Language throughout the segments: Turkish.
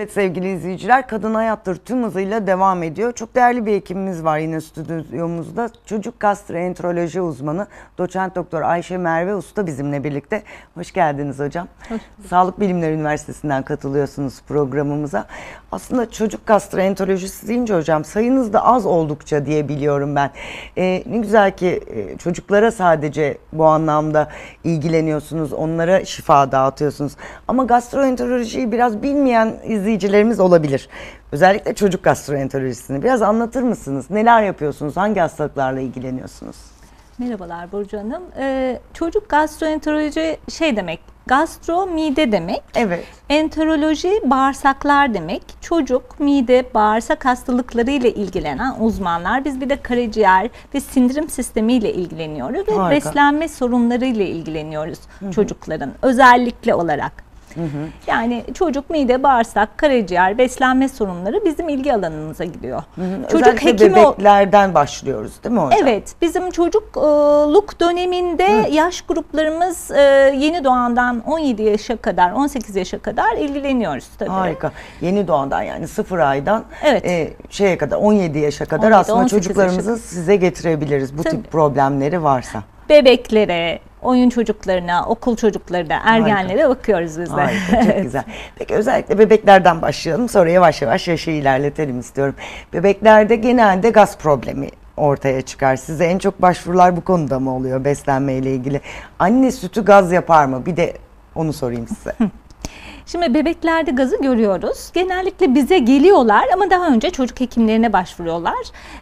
Evet sevgili izleyiciler, Kadın Hayattır tüm hızıyla devam ediyor. Çok değerli bir hekimimiz var yine stüdyomuzda. Çocuk gastroenteroloji uzmanı doçent doktor Ayşe Merve Usta bizimle birlikte. Hoş geldiniz hocam. Hoş Sağlık Bilimleri Üniversitesi'nden katılıyorsunuz programımıza. Aslında çocuk gastroenterolojisi deyince hocam sayınız da az oldukça diye biliyorum ben. Ne güzel ki çocuklara sadece bu anlamda ilgileniyorsunuz, onlara şifa dağıtıyorsunuz. Ama gastroenterolojiyi biraz bilmeyen izleyicilerimiz olabilir. Özellikle çocuk gastroenterolojisini biraz anlatır mısınız? Neler yapıyorsunuz? Hangi hastalıklarla ilgileniyorsunuz? Merhabalar Burcu Hanım. Çocuk gastroenteroloji şey demek, gastro mide demek. Evet. Enteroloji bağırsaklar demek. Çocuk, mide, bağırsak hastalıkları ile ilgilenen uzmanlar. Biz bir de karaciğer ve sindirim sistemi ile ilgileniyoruz ve Harika. beslenme sorunları ile ilgileniyoruz çocukların özellikle olarak. Yani çocuk, mide, bağırsak, karaciğer, beslenme sorunları bizim ilgi alanımıza gidiyor. Çocuk Özellikle hekimi bebeklerden başlıyoruz değil mi hocam? Evet, bizim çocukluk döneminde yaş gruplarımız yeni doğandan 17 yaşa kadar, 18 yaşa kadar ilgileniyoruz tabii. Harika. Yeni doğandan yani 0 aydan Evet. Şeye kadar 17 yaşa kadar 17, aslında 18 çocuklarımızı yaşa. size getirebiliriz bu Tabii. tip problemleri varsa. Bebeklere, oyun çocuklarına, okul çocuklarına, ergenlere bakıyoruz biz de. Harika, çok güzel. Peki özellikle bebeklerden başlayalım. Sonra yavaş yavaş yaşı ilerletelim istiyorum. Bebeklerde genelde gaz problemi ortaya çıkar. Size en çok başvurular bu konuda mı oluyor beslenme ile ilgili? Anne sütü gaz yapar mı? Bir de onu sorayım size. Şimdi bebeklerde gazı görüyoruz. Genellikle bize geliyorlar ama daha önce çocuk hekimlerine başvuruyorlar.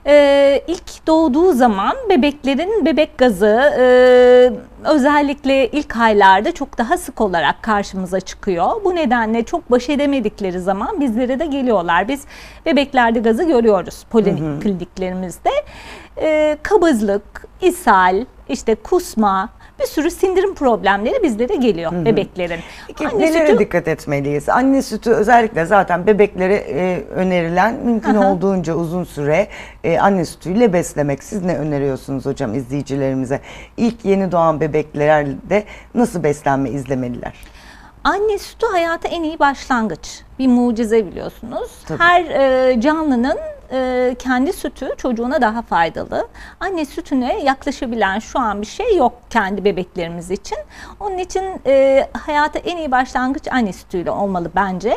İlk doğduğu zaman bebeklerin bebek gazı özellikle ilk aylarda çok daha sık olarak karşımıza çıkıyor. Bu nedenle çok baş edemedikleri zaman bizlere de geliyorlar. Biz bebeklerde gazı görüyoruz polikliniklerimizde. Kabızlık, ishal, işte kusma, bir sürü sindirim problemleri bizlere geliyor bebeklerin. Peki nelere dikkat etmeliyiz? Anne sütü özellikle zaten bebeklere önerilen mümkün olduğunca uzun süre anne sütüyle beslemek. Siz ne öneriyorsunuz hocam izleyicilerimize? İlk yeni doğan bebeklerde nasıl beslenme izlemeliler? Anne sütü hayata en iyi başlangıç. Bir mucize biliyorsunuz. Tabii. Her canlının kendi sütü çocuğuna daha faydalı. Anne sütüne yaklaşabilen şu an bir şey yok kendi bebeklerimiz için. Onun için hayata en iyi başlangıç anne sütüyle olmalı bence.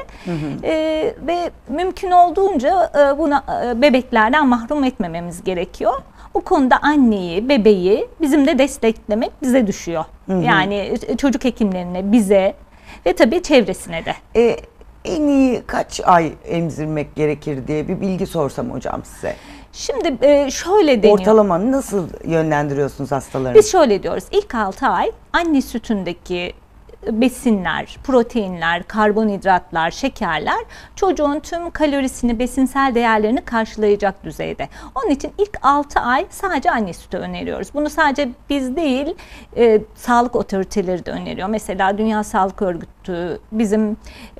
Ve mümkün olduğunca buna bebeklerden mahrum etmememiz gerekiyor. Bu konuda anneyi, bebeği bizim de desteklemek bize düşüyor. Yani çocuk hekimlerine, bize ve tabii çevresine de. En iyi kaç ay emzirmek gerekir diye bir bilgi sorsam hocam size. Şimdi şöyle deniyor. Ortalama nasıl yönlendiriyorsunuz hastalarını? Biz şöyle diyoruz. İlk 6 ay anne sütündeki besinler, proteinler, karbonhidratlar, şekerler çocuğun tüm kalorisini, besinsel değerlerini karşılayacak düzeyde. Onun için ilk 6 ay sadece anne sütü öneriyoruz. Bunu sadece biz değil, sağlık otoriteleri de öneriyor. Mesela Dünya Sağlık Örgütü, bizim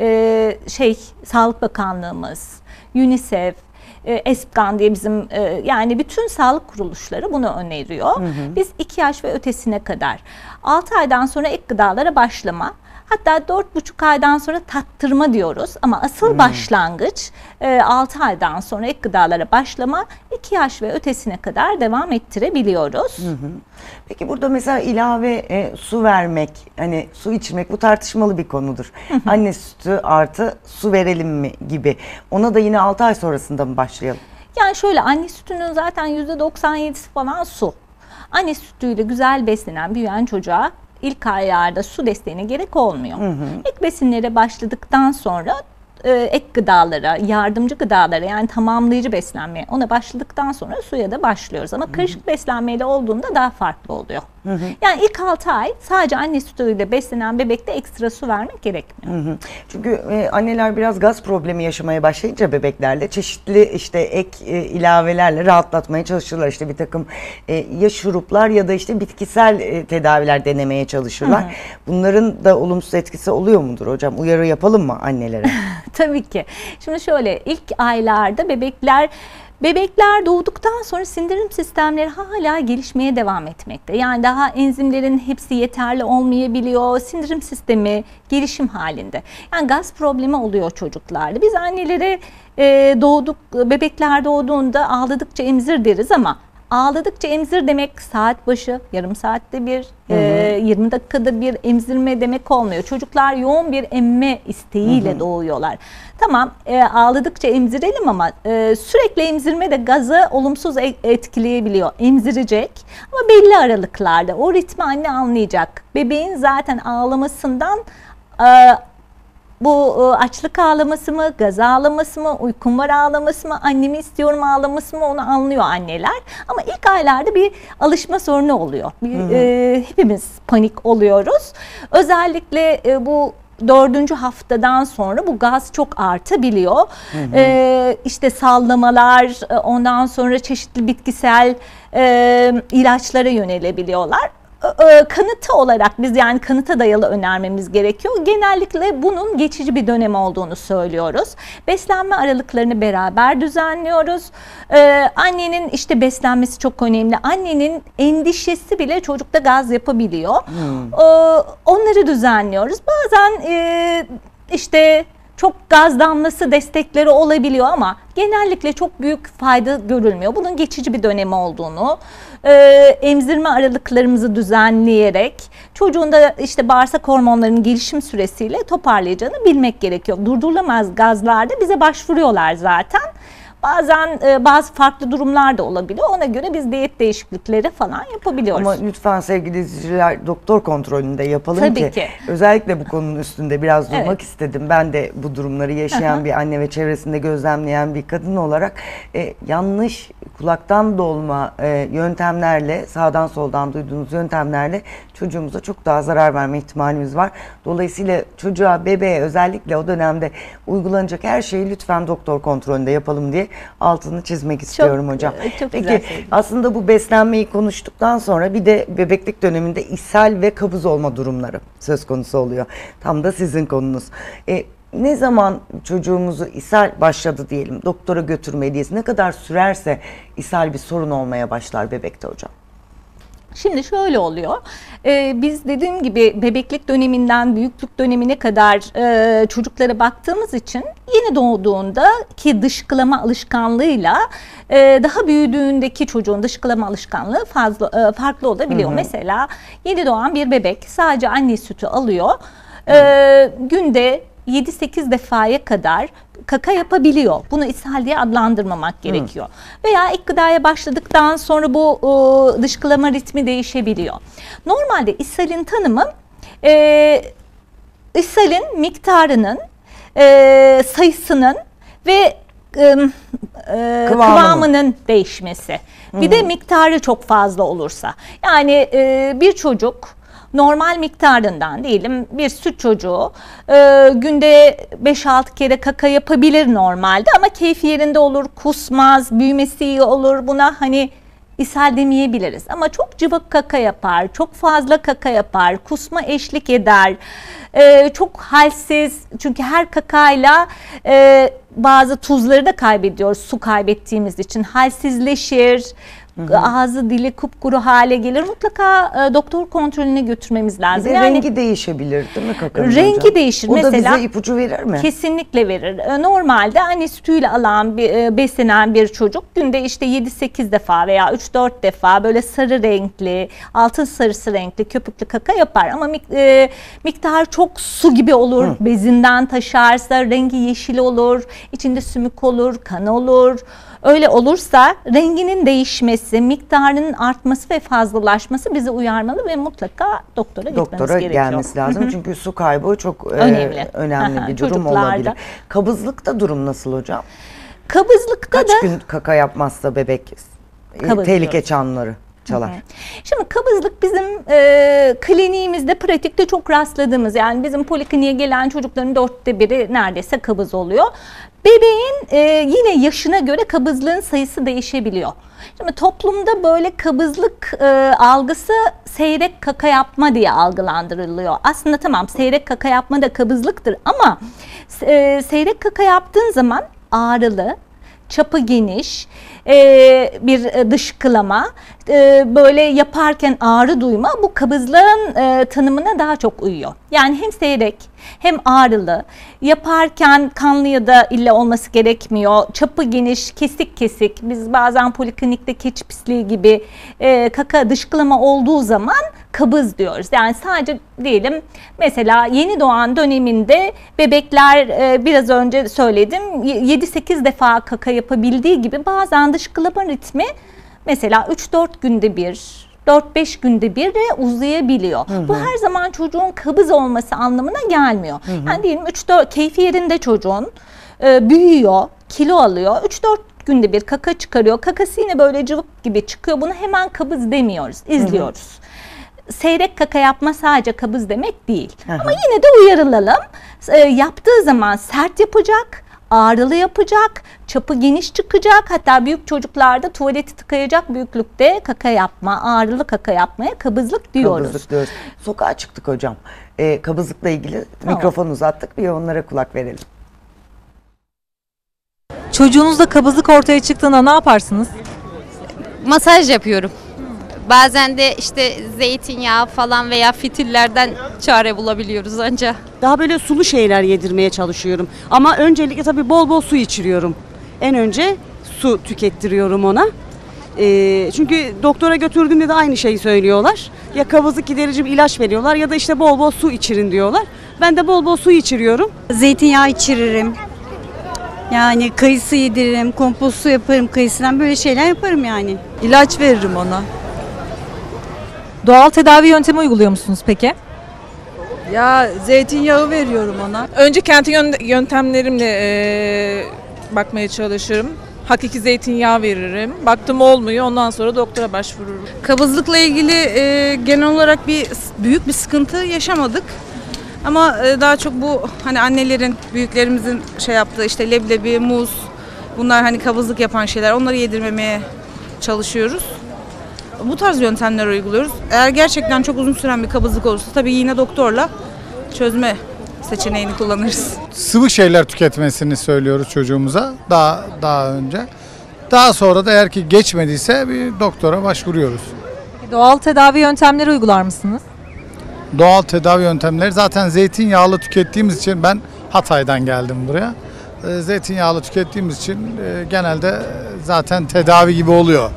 Sağlık Bakanlığımız, UNICEF, ESPGAN diye bizim yani bütün sağlık kuruluşları bunu öneriyor. Biz 2 yaş ve ötesine kadar 6 aydan sonra ek gıdalara başlama, hatta 4,5 aydan sonra tattırma diyoruz ama asıl başlangıç 6 aydan sonra ek gıdalara başlama, 2 yaş ve ötesine kadar devam ettirebiliyoruz. Peki burada mesela ilave su vermek, hani su içmek bu tartışmalı bir konudur. Anne sütü artı su verelim mi gibi. Ona da yine 6 ay sonrasında mı başlayalım? Yani şöyle, anne sütünün zaten %97'si falan su. Anne sütüyle güzel beslenen, büyüyen çocuğa ilk aylarda su desteğine gerek olmuyor. İlk besinlere başladıktan sonra ek gıdalara, yardımcı gıdalara, yani tamamlayıcı beslenmeye ona başladıktan sonra suya da başlıyoruz. Ama karışık beslenmeyle olduğunda daha farklı oluyor. Yani ilk 6 ay sadece anne sütüyle beslenen bebekte ekstra su vermek gerekmiyor. Çünkü anneler biraz gaz problemi yaşamaya başlayınca bebeklerle çeşitli işte ek ilavelerle rahatlatmaya çalışırlar. İşte bir takım ya şuruplar ya da işte bitkisel tedaviler denemeye çalışırlar. Bunların da olumsuz etkisi oluyor mudur hocam? Uyarı yapalım mı annelere? Tabii ki. Şimdi şöyle, ilk aylarda bebekler Bebekler doğduktan sonra sindirim sistemleri hala gelişmeye devam etmekte. Yani daha enzimlerin hepsi yeterli olmayabiliyor. Sindirim sistemi gelişim halinde. Yani gaz problemi oluyor çocuklarda. Biz annelere bebekler doğduğunda ağladıkça emzir deriz ama ağladıkça emzir demek saat başı, yarım saatte bir, 20 dakikada bir emzirme demek olmuyor. Çocuklar yoğun bir emme isteğiyle doğuyorlar. Tamam, ağladıkça emzirelim ama sürekli emzirme de gazı olumsuz etkileyebiliyor. Emzirecek ama belli aralıklarda. O ritmi anne anlayacak. Bebeğin zaten ağlamasından bu açlık ağlaması mı, gaz ağlaması mı, uykum var ağlaması mı, annemi istiyorum ağlaması mı, onu anlıyor anneler. Ama ilk aylarda bir alışma sorunu oluyor. Hepimiz panik oluyoruz. Özellikle bu 4. haftadan sonra bu gaz çok artabiliyor. İşte sallamalar, ondan sonra çeşitli bitkisel ilaçlara yönelebiliyorlar. Kanıtı olarak biz yani kanıta dayalı önermemiz gerekiyor. Genellikle bunun geçici bir dönem olduğunu söylüyoruz. Beslenme aralıklarını beraber düzenliyoruz. Annenin işte beslenmesi çok önemli. Annenin endişesi bile çocukta gaz yapabiliyor. Onları düzenliyoruz. Bazen işte çok gaz damlası destekleri olabiliyor ama genellikle çok büyük fayda görülmüyor. Bunun geçici bir dönemi olduğunu, emzirme aralıklarımızı düzenleyerek çocuğun da işte bağırsak hormonlarının gelişim süresiyle toparlayacağını bilmek gerekiyor. Durdurulamaz gazlarda bize başvuruyorlar zaten. Bazen bazı farklı durumlar da olabiliyor. Ona göre biz diyet değişiklikleri falan yapabiliyoruz. Ama lütfen sevgili izleyiciler doktor kontrolünde yapalım. Tabii ki. ki. Özellikle bu konunun üstünde biraz durmak istedim. Ben de bu durumları yaşayan bir anne ve çevresinde gözlemleyen bir kadın olarak yanlış kulaktan dolma yöntemlerle, sağdan soldan duyduğunuz yöntemlerle çocuğumuza çok daha zarar verme ihtimalimiz var. Dolayısıyla çocuğa, bebeğe özellikle o dönemde uygulanacak her şeyi lütfen doktor kontrolünde yapalım diye altını çizmek istiyorum hocam. Çok Peki güzel aslında bu beslenmeyi konuştuktan sonra bir de bebeklik döneminde ishal ve kabız olma durumları söz konusu oluyor. Tam da sizin konunuz. Ne zaman çocuğumuzu ishal başladı diyelim, doktora götürmeliyiz? Ne kadar sürerse ishal bir sorun olmaya başlar bebekte hocam? Şimdi şöyle oluyor. Biz dediğim gibi bebeklik döneminden büyüklük dönemine kadar çocuklara baktığımız için yeni doğduğunda ki dışkılama alışkanlığıyla daha büyüdüğündeki çocuğun dışkılama alışkanlığı farklı olabiliyor. Mesela yeni doğan bir bebek sadece anne sütü alıyor. Günde 7-8 defaya kadar kaka yapabiliyor. Bunu ishal diye adlandırmamak gerekiyor. Veya ilk gıdaya başladıktan sonra bu dışkılama ritmi değişebiliyor. Normalde ishalin tanımı ishalin miktarının, sayısının ve kıvamının değişmesi. Bir de miktarı çok fazla olursa. Yani bir çocuk normal miktarından diyelim bir süt çocuğu günde 5-6 kere kaka yapabilir normalde ama keyfi yerinde olur, kusmaz, büyümesi iyi olur. Buna hani ishal demeyebiliriz ama çok cıvık kaka yapar, çok fazla kaka yapar, kusma eşlik eder, çok halsiz çünkü her kakayla bazı tuzları da kaybediyoruz su kaybettiğimiz için halsizleşir. Ağzı dili kupkuru hale gelir. Mutlaka doktor kontrolüne götürmemiz lazım. Bir de yani, rengi değişebilir değil mi kakanın rengi hocam? değişir. O mesela, da bize ipucu verir mi? Kesinlikle verir. Normalde anne sütüyle beslenen bir çocuk günde işte 7-8 defa veya 3-4 defa böyle sarı renkli, altın sarısı renkli köpüklü kaka yapar. Ama miktar çok su gibi olur. Bezinden taşarsa rengi yeşil olur, içinde sümük olur, kan olur. Öyle olursa renginin değişmesi, miktarının artması ve fazlalaşması bizi uyarmalı ve mutlaka doktora gitmemiz gerekiyor. Gelmesi lazım çünkü su kaybı çok önemli bir durum olabilir. Kabızlıkta durum nasıl hocam? Kabızlıkta Kaç gün kaka yapmazsa bebek tehlike çanları çalar? Şimdi kabızlık bizim kliniğimizde, pratikte çok rastladığımız, yani bizim polikliniğe gelen çocukların 1/4 neredeyse kabız oluyor. Bebeğin yine yaşına göre kabızlığın sayısı değişebiliyor. Şimdi toplumda böyle kabızlık algısı seyrek kaka yapma diye algılandırılıyor. Aslında tamam, seyrek kaka yapma da kabızlıktır ama seyrek kaka yaptığın zaman ağrılı, çapı geniş, bir dışkılama, böyle yaparken ağrı duyma bu kabızlığın tanımına daha çok uyuyor. Yani hem seyrek hem ağrılı, yaparken kanlı ya da illa olması gerekmiyor, çapı geniş, kesik kesik, biz bazen poliklinikte keçi pisliği gibi kaka dışkılama olduğu zaman kabız diyoruz. Yani sadece diyelim mesela yeni doğan döneminde bebekler biraz önce söyledim 7-8 defa kaka yapabildiği gibi bazen dışkılama ritmi mesela 3-4 günde bir, 4-5 günde bir de uzayabiliyor. Bu her zaman çocuğun kabız olması anlamına gelmiyor. Yani diyelim 3-4 keyfi yerinde çocuğun büyüyor, kilo alıyor, 3-4 günde bir kaka çıkarıyor. Kakası yine böyle cıvık gibi çıkıyor. Buna hemen kabız demiyoruz, izliyoruz. Seyrek kaka yapma sadece kabız demek değil. Ama yine de uyarılalım. Yaptığı zaman sert yapacak, ağrılı yapacak, çapı geniş çıkacak. Hatta büyük çocuklarda tuvaleti tıkayacak büyüklükte kaka yapma, ağrılı kaka yapmaya kabızlık diyoruz. Kabızlık diyoruz. Sokağa çıktık hocam. Kabızlıkla ilgili mikrofon uzattık. Bir onlara kulak verelim. Çocuğunuzda kabızlık ortaya çıktığında ne yaparsınız? Masaj yapıyorum. Bazen de işte zeytinyağı falan veya fitillerden çare bulabiliyoruz anca. Daha böyle sulu şeyler yedirmeye çalışıyorum. Ama öncelikle tabii bol bol su içiriyorum. En önce su tükettiriyorum ona. Çünkü doktora götürdüğümde de aynı şeyi söylüyorlar. Ya kabızlık giderici bir ilaç veriyorlar ya da işte bol bol su içirin diyorlar. Ben de bol bol su içiriyorum. Zeytinyağı içiririm. Yani kayısı yediririm, kompost su yaparım kayısından, böyle şeyler yaparım yani. İlaç veririm ona. Doğal tedavi yöntemi uyguluyor musunuz peki? Ya zeytinyağı veriyorum ona. Önce kendi yöntemlerimle bakmaya çalışırım. Hakiki zeytinyağı veririm. Baktım olmuyor, ondan sonra doktora başvururum. Kabızlıkla ilgili genel olarak büyük bir sıkıntı yaşamadık. Ama daha çok bu hani annelerin, büyüklerimizin şey yaptığı işte leblebi, muz, bunlar hani kabızlık yapan şeyler, onları yedirmemeye çalışıyoruz. Bu tarz yöntemler uyguluyoruz. Eğer gerçekten çok uzun süren bir kabızlık olursa tabii yine doktorla çözme seçeneğini kullanırız. Sıvı şeyler tüketmesini söylüyoruz çocuğumuza daha önce. Daha sonra da eğer ki geçmediyse bir doktora başvuruyoruz. Doğal tedavi yöntemleri uygular mısınız? Doğal tedavi yöntemleri zaten zeytinyağlı tükettiğimiz için ben Hatay'dan geldim buraya. Zeytinyağlı tükettiğimiz için genelde zaten tedavi gibi oluyor.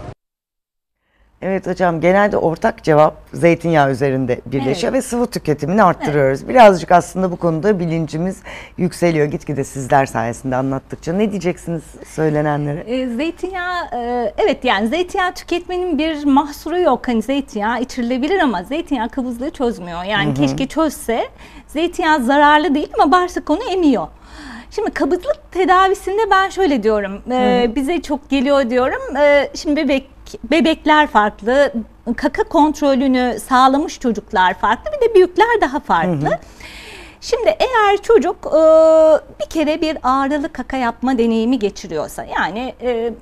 Evet hocam, genelde ortak cevap zeytinyağı üzerinde birleşiyor ve sıvı tüketimini arttırıyoruz. Birazcık aslında bu konuda bilincimiz yükseliyor gitgide sizler sayesinde anlattıkça. Ne diyeceksiniz söylenenlere? Zeytinyağı, evet yani zeytinyağı tüketmenin bir mahsuru yok. Hani zeytinyağı içirilebilir ama zeytinyağı kabızlığı çözmüyor. Yani keşke çözse. Zeytinyağı zararlı değil ama bağırsak onu emiyor. Şimdi kabızlık tedavisinde ben şöyle diyorum, bize çok geliyor diyorum. Şimdi bebekler farklı, kaka kontrolünü sağlamış çocuklar farklı, bir de büyükler daha farklı. Şimdi eğer çocuk bir kere bir ağrılı kaka yapma deneyimi geçiriyorsa, yani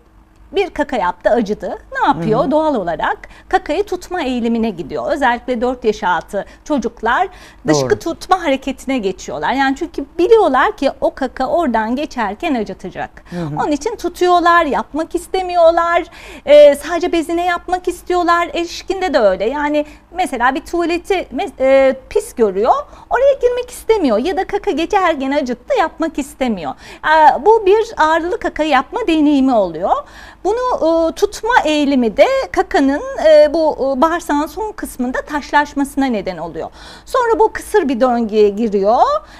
bir kaka yaptı, acıdı. Ne yapıyor? Doğal olarak kakayı tutma eğilimine gidiyor. Özellikle 4 yaş altı çocuklar dışkı tutma hareketine geçiyorlar. Yani çünkü biliyorlar ki o kaka oradan geçerken acıtacak. Onun için tutuyorlar, yapmak istemiyorlar. Sadece bezine yapmak istiyorlar. Erişkinde de öyle. Yani mesela bir tuvaleti pis görüyor, oraya girmek istemiyor. Ya da kaka geçerken acıttı, yapmak istemiyor. Bu bir ağrılı kaka yapma deneyimi oluyor. Bunu tutma eğilimi de kakanın bu bağırsağın son kısmında taşlaşmasına neden oluyor. Sonra bu kısır bir döngüye giriyor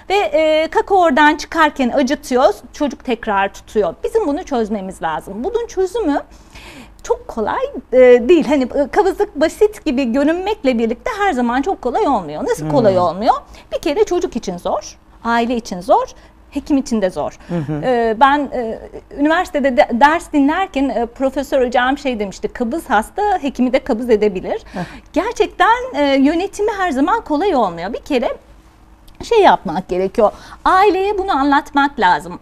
ve kaka oradan çıkarken acıtıyor, çocuk tekrar tutuyor. Bizim bunu çözmemiz lazım. Bunun çözümü çok kolay değil. Hani kabızlık basit gibi görünmekle birlikte her zaman çok kolay olmuyor. Nasıl kolay olmuyor? Bir kere çocuk için zor, aile için zor, hekim için de zor. Ben üniversitede ders dinlerken profesör hocam şey demişti, kabız hasta hekimi de kabız edebilir. Gerçekten yönetimi her zaman kolay olmuyor. Bir kere şey yapmak gerekiyor, aileye bunu anlatmak lazım.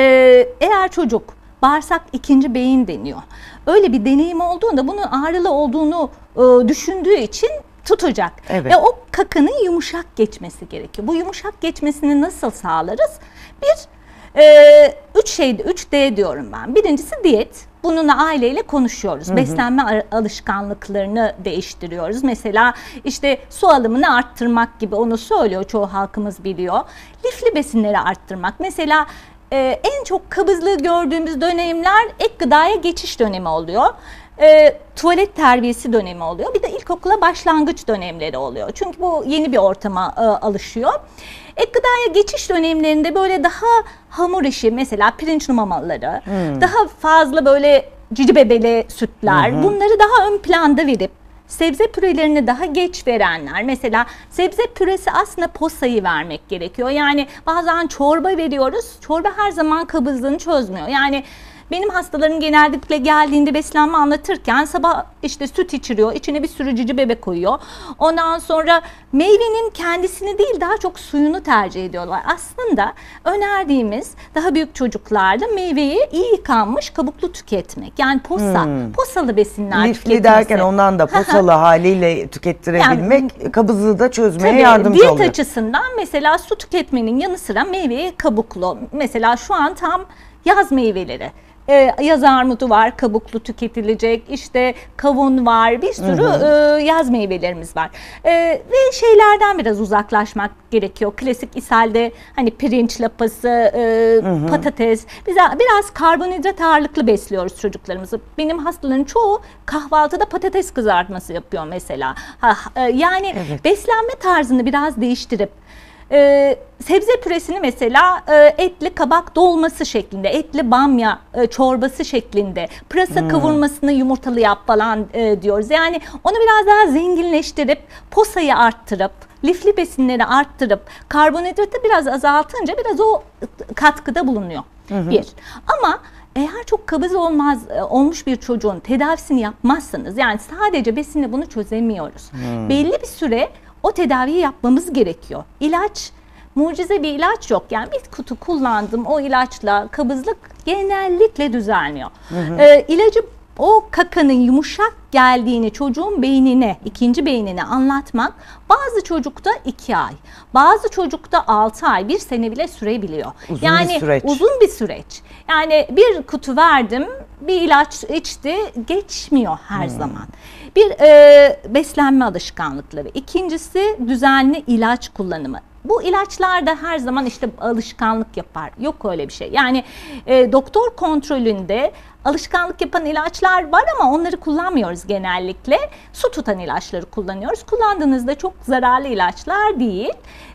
Eğer çocuk bağırsak ikinci beyin deniyor, öyle bir deneyim olduğunda bunun ağrılı olduğunu düşündüğü için tutacak. Ve o kakanın yumuşak geçmesi gerekiyor. Bu yumuşak geçmesini nasıl sağlarız? 3D diyorum ben. Birincisi diyet. bununla aileyle konuşuyoruz. Beslenme alışkanlıklarını değiştiriyoruz. Mesela işte su alımını arttırmak gibi, onu söylüyor, çoğu halkımız biliyor. Lifli besinleri arttırmak. Mesela en çok kabızlığı gördüğümüz dönemler ek gıdaya geçiş dönemi oluyor. Tuvalet terbiyesi dönemi oluyor. Bir de ilkokula başlangıç dönemleri oluyor. Çünkü bu yeni bir ortama alışıyor. Ek gıdaya geçiş dönemlerinde böyle daha hamur işi, mesela pirinçli mamaları, daha fazla böyle cici bebeli sütler, bunları daha ön planda verip sebze pürelerini daha geç verenler, mesela sebze püresi aslında posayı vermek gerekiyor. Yani bazen çorba veriyoruz, çorba her zaman kabızlığını çözmüyor. Yani benim hastalarım genellikle geldiğinde beslenme anlatırken sabah işte süt içiriyor, içine bir sürü cici bebe koyuyor. Ondan sonra meyvenin kendisini değil, daha çok suyunu tercih ediyorlar. Aslında önerdiğimiz daha büyük çocuklarda meyveyi iyi yıkanmış kabuklu tüketmek. Yani posalı besinler Lifli tüketmesi. derken ondan da posalı haliyle tükettirebilmek, yani, kabızlığı da çözmeye yardımcı diyet oluyor. Diyet açısından mesela su tüketmenin yanı sıra meyveyi kabuklu. Mesela şu an tam yaz meyveleri. Yaz armudu var, kabuklu tüketilecek, işte kavun var, bir sürü yaz meyvelerimiz var. Ve şeylerden biraz uzaklaşmak gerekiyor. Klasik ishalde hani pirinç lapası, patates, biraz karbonhidrat ağırlıklı besliyoruz çocuklarımızı. Benim hastaların çoğu kahvaltıda patates kızartması yapıyor mesela. Yani beslenme tarzını biraz değiştirip, sebze püresini mesela etli kabak dolması şeklinde, etli bamya çorbası şeklinde, pırasa kavurmasını yumurtalı yap falan diyoruz. Yani onu biraz daha zenginleştirip, posayı arttırıp, lifli besinleri arttırıp, karbonhidratı biraz azaltınca biraz o katkıda bulunuyor. Bir. Ama eğer çok kabız olmuş bir çocuğun tedavisini yapmazsanız, yani sadece besinle bunu çözemiyoruz. Belli bir süre o tedaviyi yapmamız gerekiyor. İlaç, mucize bir ilaç yok. Yani bir kutu kullandım, o ilaçla kabızlık genellikle düzelmiyor. İlacı, o kakanın yumuşak geldiğini çocuğun beynine, ikinci beynine anlatmak bazı çocukta 2 ay, bazı çocukta 6 ay, 1 sene bile sürebiliyor. Uzun bir süreç. Yani bir kutu verdim, bir ilaç içti, geçmiyor her zaman. Bir beslenme alışkanlıkları. İkincisi düzenli ilaç kullanımı. Bu ilaçlar da her zaman işte alışkanlık yapar. Yok öyle bir şey. Yani doktor kontrolünde alışkanlık yapan ilaçlar var ama onları kullanmıyoruz genellikle. Su tutan ilaçları kullanıyoruz. Kullandığınızda çok zararlı ilaçlar değil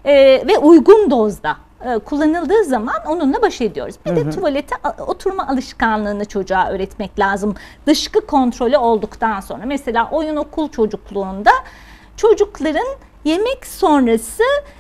ve uygun dozda kullanıldığı zaman onunla baş ediyoruz. Bir de tuvalete oturma alışkanlığını çocuğa öğretmek lazım. Dışkı kontrolü olduktan sonra. Mesela oyun okul çocukluğunda çocukların yemek sonrası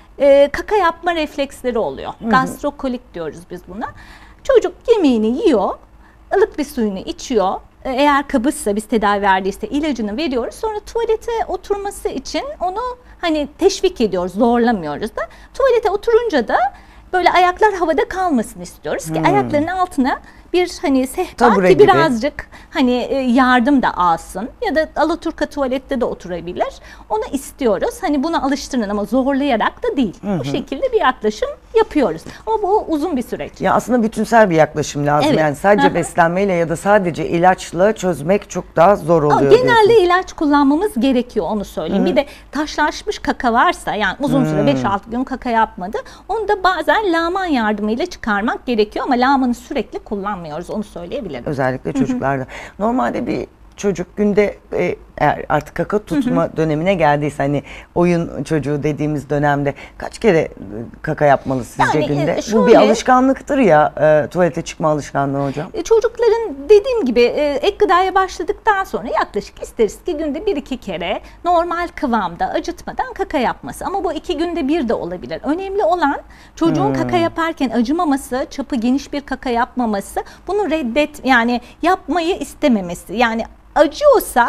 kaka yapma refleksleri oluyor. Gastrokolik diyoruz biz buna. Çocuk yemeğini yiyor, ılık bir suyunu içiyor. Eğer kabızsa, biz tedavi verdiyse ilacını veriyoruz. Sonra tuvalete oturması için onu hani teşvik ediyoruz, zorlamıyoruz da. Tuvalete oturunca da böyle ayaklar havada kalmasın istiyoruz ki ayaklarının altına bir hani sehpa ki birazcık hani yardım da alsın, ya da alaturka tuvalette de oturabilir. Onu istiyoruz. Hani buna alıştırın ama zorlayarak da değil. Bu şekilde bir yaklaşım yapıyoruz. Ama bu uzun bir süreç. Ya aslında bütünsel bir yaklaşım lazım. Evet. Yani sadece beslenmeyle ya da sadece ilaçla çözmek çok daha zor oluyor. Genelde ilaç kullanmamız gerekiyor, onu söyleyeyim. Bir de taşlaşmış kaka varsa, yani uzun süre 5-6 gün kaka yapmadı, onu da bazen lağman yardımıyla çıkarmak gerekiyor ama lağmanı sürekli kullanmıyoruz, onu söyleyebilirim. Özellikle çocuklarda. Normalde bir çocuk günde eğer artık kaka tutma dönemine geldiyse, hani oyun çocuğu dediğimiz dönemde kaç kere kaka yapmalı sizce günde? Bu bir alışkanlıktır ya, tuvalete çıkma alışkanlığı hocam. Çocukların dediğim gibi ek gıdaya başladıktan sonra yaklaşık isteriz ki günde 1-2 kere normal kıvamda, acıtmadan kaka yapması. Ama bu 2 günde bir de olabilir. Önemli olan çocuğun kaka yaparken acımaması, çapı geniş bir kaka yapmaması, bunu yani yapmayı istememesi. Yani acıyorsa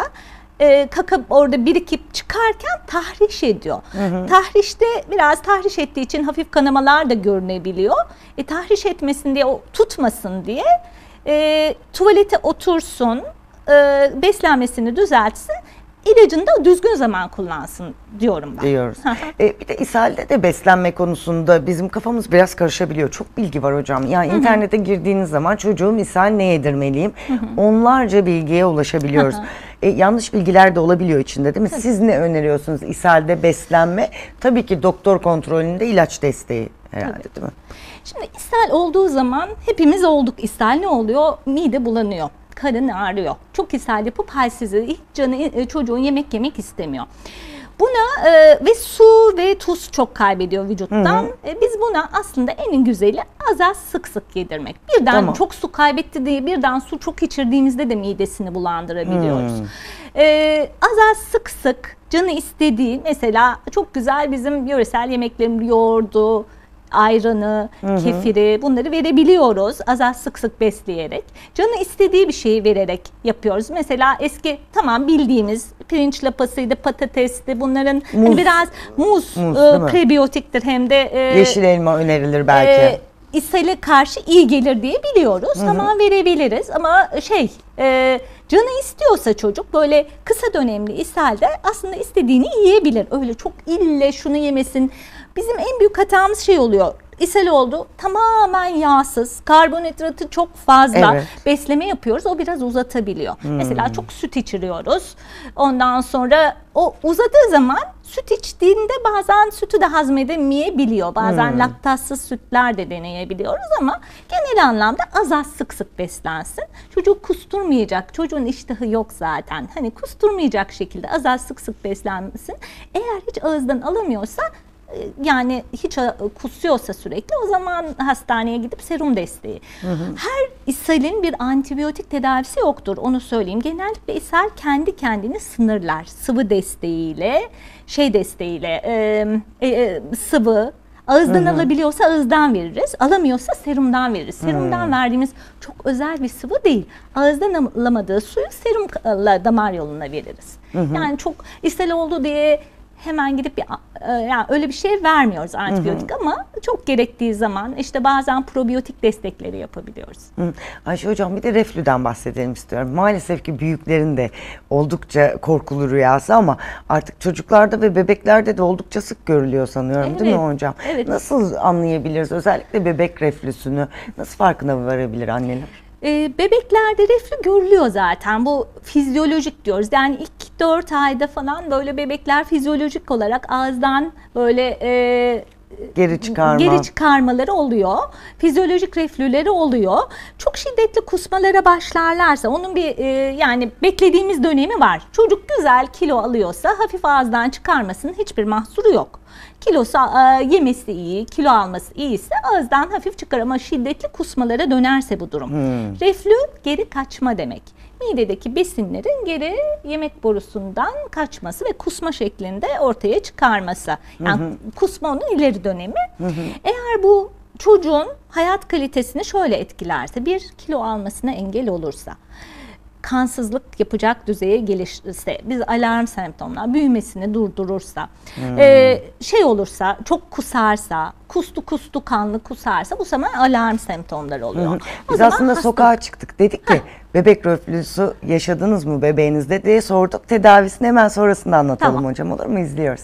kaka orada birikip çıkarken tahriş ediyor. Tahrişte biraz tahriş ettiği için hafif kanamalar da görünebiliyor. Tahriş etmesin diye, o tutmasın diye tuvalete otursun, beslenmesini düzeltsin. ilacını da düzgün zaman kullansın diyorum ben. Diyoruz. Bir de ishalde de beslenme konusunda bizim kafamız biraz karışabiliyor. Çok bilgi var hocam. Yani internete girdiğiniz zaman çocuğum ishal ne yedirmeliyim? Onlarca bilgiye ulaşabiliyoruz. Yanlış bilgiler de olabiliyor içinde değil mi? Siz ne öneriyorsunuz ishalde beslenme? Tabii ki doktor kontrolünde ilaç desteği herhalde değil mi? Şimdi ishal olduğu zaman hepimiz olduk. İshal ne oluyor? Mide bulanıyor. Karın ağrıyor. Çok ishal yapıp halsizliği, hiç çocuğun yemek istemiyor. Buna ve su ve tuz çok kaybediyor vücuttan. Biz buna aslında en güzeli az sık sık yedirmek. Birden çok su kaybetti diye birden su çok içirdiğimizde de midesini bulandırabiliyoruz. Az sık sık canı istediği, mesela çok güzel bizim yöresel yemeklerimiz, yoğurdu, ayranı, kefiri, bunları verebiliyoruz az sık sık besleyerek. Canı istediği bir şeyi vererek yapıyoruz. Mesela eski bildiğimiz pirinç lapasıydı, patatesti, bunların hani biraz muz prebiyotiktir, hem de yeşil elma önerilir belki. ishale karşı iyi gelir diye biliyoruz. Verebiliriz ama canı istiyorsa çocuk böyle kısa dönemli ishalde aslında istediğini yiyebilir. Öyle çok ille şunu yemesin. Bizim en büyük hatamız oluyor. İshal oldu, tamamen yağsız, karbonhidratı çok fazla besleme yapıyoruz. O biraz uzatabiliyor. Mesela çok süt içiriyoruz. Ondan sonra o uzadığı zaman süt içtiğinde bazen sütü de hazmedemeyebiliyor. Bazen laktazsız sütler de deneyebiliyoruz ama genel anlamda az sık sık beslensin. Çocuk kusturmayacak. Çocuğun iştahı yok zaten. Hani kusturmayacak şekilde az sık sık beslensin. Eğer hiç ağızdan alamıyorsa, yani hiç kusuyorsa sürekli, o zaman hastaneye gidip serum desteği. Her ishalin bir antibiyotik tedavisi yoktur, onu söyleyeyim. Genellikle ishal kendi kendini sınırlar. Sıvı desteğiyle, sıvı, ağızdan alabiliyorsa ağızdan veririz, alamıyorsa serumdan veririz. Serumdan verdiğimiz çok özel bir sıvı değil. Ağızdan alamadığı suyu serumla damar yoluna veririz. Yani çok ishal oldu diye hemen gidip yani öyle bir şey vermiyoruz antibiyotik, ama çok gerektiği zaman işte bazen probiyotik destekleri yapabiliyoruz. Ayşe hocam, bir de reflüden bahsedelim istiyorum. Maalesef ki büyüklerin de oldukça korkulu rüyası ama artık çocuklarda ve bebeklerde de oldukça sık görülüyor sanıyorum, değil mi hocam? Evet. Nasıl anlayabiliriz özellikle bebek reflüsünü? Nasıl farkına varabilir anneler? Bebeklerde reflü görülüyor zaten. Bu fizyolojik diyoruz. Yani ilk 4 ayda falan böyle bebekler fizyolojik olarak ağızdan böyle geri çıkarmaları oluyor. Fizyolojik reflüleri oluyor. Çok şiddetli kusmalara başlarlarsa onun bir yani beklediğimiz dönemi var. Çocuk güzel kilo alıyorsa hafif ağızdan çıkarmasının hiçbir mahsuru yok. Kilosu, yemesi iyi, kilo alması iyiyse ağızdan hafif çıkar, ama şiddetli kusmalara dönerse bu durum. Reflü geri kaçma demek. Midedeki besinlerin geri yemek borusundan kaçması ve kusma şeklinde ortaya çıkarması. Yani kusma onun ileri dönemi. Eğer bu çocuğun hayat kalitesini şöyle etkilerse, bir kilo almasına engel olursa, kansızlık yapacak düzeye gelirse, biz alarm semptomlar, büyümesini durdurursa, olursa, çok kusarsa, kustu kanlı kusarsa, bu zaman alarm semptomları oluyor. Biz aslında sokağa çıktık, dedik ki bebek reflüsü yaşadınız mı bebeğinizde diye sorduk. Tedavisini hemen sonrasında anlatalım hocam, olur mu? İzliyoruz.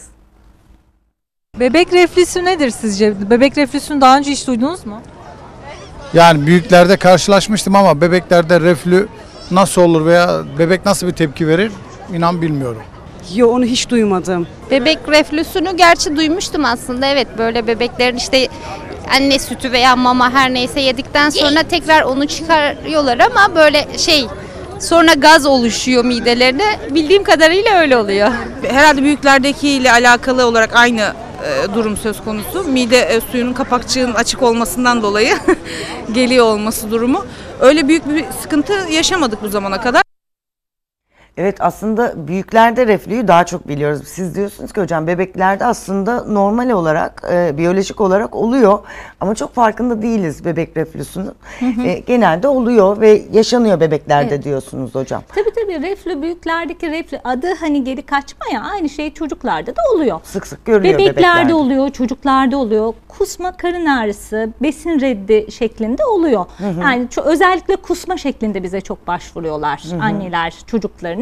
Bebek reflüsü nedir sizce? Bebek reflüsünü daha önce hiç duydunuz mu? Yani büyüklerde karşılaşmıştım ama bebeklerde reflü nasıl olur veya bebek nasıl bir tepki verir, inan bilmiyorum. Yo, onu hiç duymadım. Bebek reflüsünü gerçi duymuştum aslında. Evet, böyle bebeklerin işte anne sütü veya mama her neyse yedikten sonra tekrar onu çıkarıyorlar ama böyle sonra gaz oluşuyor midelerine. Bildiğim kadarıyla öyle oluyor. Herhalde büyüklerdekiyle alakalı olarak aynı durum söz konusu. Mide suyunun kapakçığının açık olmasından dolayı geliyor olması durumu. Öyle büyük bir sıkıntı yaşamadık bu zamana kadar. Evet, aslında büyüklerde reflüyü daha çok biliyoruz. Siz diyorsunuz ki hocam bebeklerde aslında normal olarak, biyolojik olarak oluyor. Ama çok farkında değiliz bebek reflüsünün. Genelde oluyor ve yaşanıyor bebeklerde diyorsunuz hocam. Tabii reflü, büyüklerdeki reflü adı hani geri kaçma ya, aynı şey çocuklarda da oluyor. Sık sık görülüyor bebeklerde oluyor, çocuklarda oluyor. Kusma, karın ağrısı, besin reddi şeklinde oluyor. Yani özellikle kusma şeklinde bize çok başvuruyorlar anneler çocuklarını.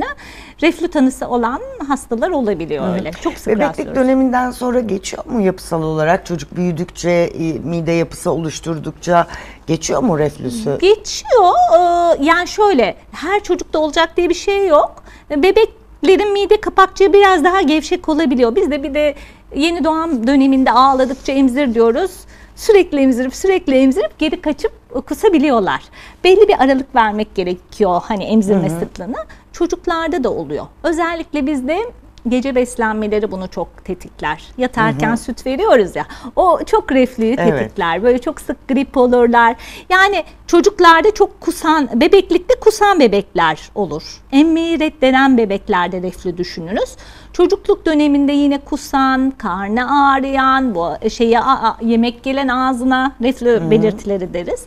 sonra reflü tanısı olan hastalar olabiliyor öyle. Çok sık Bebeklik rastlıyoruz. döneminden sonra geçiyor mu yapısal olarak? Çocuk büyüdükçe, mide yapısı oluşturdukça geçiyor mu reflüsü? Geçiyor. Yani şöyle, her çocukta olacak diye bir şey yok. Bebeklerin mide kapakçığı biraz daha gevşek olabiliyor. Biz de bir de yeni doğan döneminde ağladıkça emzir diyoruz. Sürekli emzirip geri kaçıp kusabiliyorlar. Belli bir aralık vermek gerekiyor hani emzirme sıklığına. Çocuklarda da oluyor. Özellikle bizde gece beslenmeleri bunu çok tetikler. Yatarken süt veriyoruz ya. O çok reflüyü tetikler. Böyle çok sık grip olurlar. Yani çocuklarda çok kusan, bebeklikte kusan bebekler olur. Emmeyi reddeden bebeklerde reflü düşünürüz. Çocukluk döneminde yine kusan, karnı ağrıyan, bu yemek gelen ağzına reflü belirtileri deriz.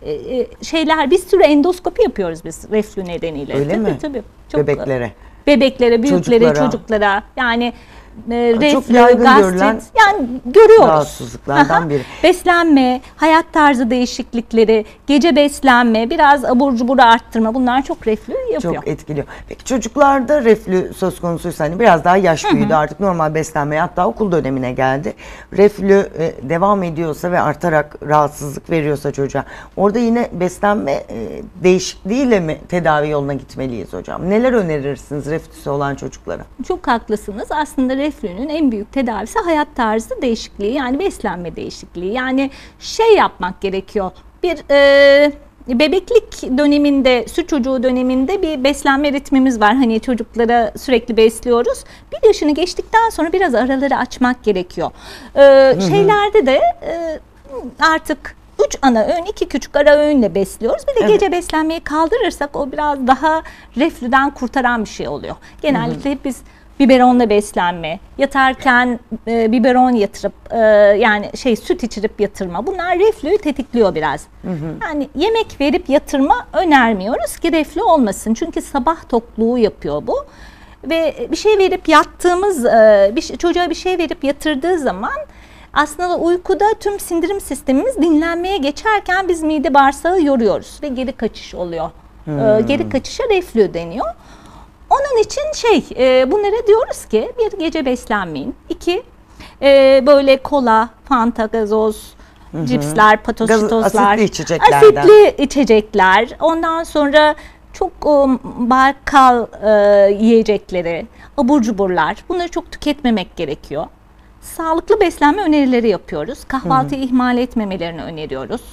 Bir sürü endoskopi yapıyoruz biz reflü nedeniyle. Öyle mi? Tabii. Çok, Bebeklere. Bebeklere, büyüklere, çocuklara. Yani çok reflü, yaygın görülen gastrit yani görüyoruz. rahatsızlıklardan biri. Beslenme, hayat tarzı değişiklikleri, gece beslenme, biraz abur cuburu arttırma, bunlar çok reflü yapıyor. Çok etkiliyor. Peki çocuklarda reflü söz konusuysa hani biraz daha yaş büyüdü artık normal beslenmeye, hatta okul dönemine geldi. Reflü devam ediyorsa ve artarak rahatsızlık veriyorsa çocuğa, orada yine beslenme değişikliğiyle mi tedavi yoluna gitmeliyiz hocam? Neler önerirsiniz reflüsü olan çocuklara? Çok haklısınız. Aslında reflünün en büyük tedavisi hayat tarzı değişikliği, yani beslenme değişikliği. Yani yapmak gerekiyor. Bir bebeklik döneminde, süt çocuğu döneminde bir beslenme ritmimiz var. Hani çocuklara sürekli besliyoruz. 1 yaşını geçtikten sonra biraz araları açmak gerekiyor. Şeylerde de artık 3 ana öğün, 2 küçük ara öğünle besliyoruz. Bir de gece beslenmeyi kaldırırsak o biraz daha reflüden kurtaran bir şey oluyor. Genellikle hep biz biberonla beslenme, yatarken biberon yatırıp süt içirip yatırma. Bunlar reflüyü tetikliyor biraz. Yani yemek verip yatırma önermiyoruz ki reflü olmasın. Çünkü sabah tokluğu yapıyor bu. Ve bir şey verip yattığımız, çocuğa bir şey verip yatırdığı zaman aslında uykuda tüm sindirim sistemimiz dinlenmeye geçerken biz mide bağırsağı yoruyoruz ve geri kaçış oluyor. Geri kaçışa reflü deniyor. Onun için bunlara diyoruz ki 1 gece beslenmeyin. 2 böyle kola, fanta, gazoz, cipsler, patositoslar, asitli içecekler. Ondan sonra çok bakkal yiyecekleri, abur cuburlar, bunları çok tüketmemek gerekiyor. Sağlıklı beslenme önerileri yapıyoruz. Kahvaltıyı ihmal etmemelerini öneriyoruz.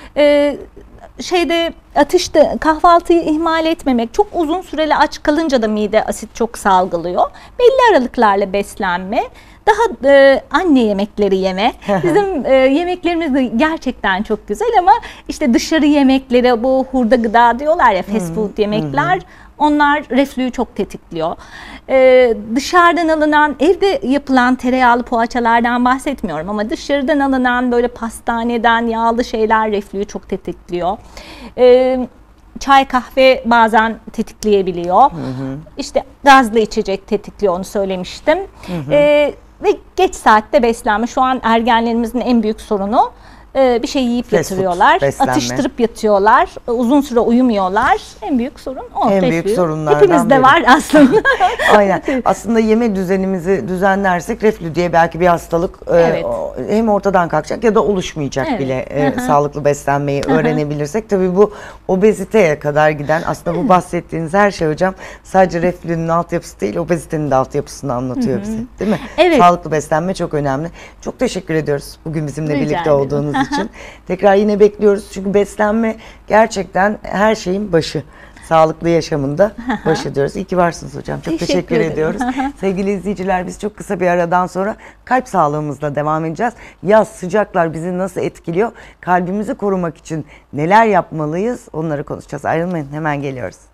Kahvaltıyı ihmal etmemek, çok uzun süreli aç kalınca da mide asit çok salgılıyor. Belli aralıklarla beslenme, daha anne yemekleri yeme. Bizim yemeklerimiz de gerçekten çok güzel ama işte dışarı yemekleri, bu hurda gıda diyorlar ya, fast food yemekler, onlar reflüyü çok tetikliyor. Dışarıdan alınan, evde yapılan tereyağlı poğaçalardan bahsetmiyorum ama dışarıdan alınan böyle pastaneden yağlı şeyler reflüyü çok tetikliyor. Çay, kahve bazen tetikleyebiliyor. İşte gazlı içecek tetikliyor, onu söylemiştim. Ve geç saatte beslenme. Şu an ergenlerimizin en büyük sorunu, bir şey yiyip yatırıyorlar, atıştırıp yatıyorlar, uzun süre uyumuyorlar. En büyük sorun o. En büyük sorunlardan hepimizde biri. var aslında. Aynen. Aslında yeme düzenimizi düzenlersek reflü diye belki bir hastalık hem ortadan kalkacak ya da oluşmayacak bile. Sağlıklı beslenmeyi öğrenebilirsek. Tabii bu obeziteye kadar giden, aslında bu bahsettiğiniz her şey hocam sadece reflünün altyapısı değil, obezitenin de altyapısını anlatıyor bize. Değil mi? Evet. Sağlıklı beslenme çok önemli. Çok teşekkür ediyoruz bugün bizimle Rica birlikte ederim. olduğunuz için. Tekrar yine bekliyoruz. Çünkü beslenme gerçekten her şeyin başı. Sağlıklı yaşamında başı diyoruz. İyi ki varsınız hocam. Çok teşekkür ederim. ediyoruz. Sevgili izleyiciler, biz çok kısa bir aradan sonra kalp sağlığımızla devam edeceğiz. Yaz, sıcaklar bizi nasıl etkiliyor? Kalbimizi korumak için neler yapmalıyız? Onları konuşacağız. Ayrılmayın, hemen geliyoruz.